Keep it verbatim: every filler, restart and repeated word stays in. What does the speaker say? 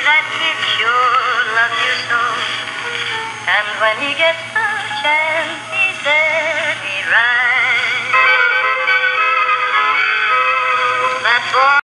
that he sure loves you so. And when he gets a chance, he's there to be right. That boy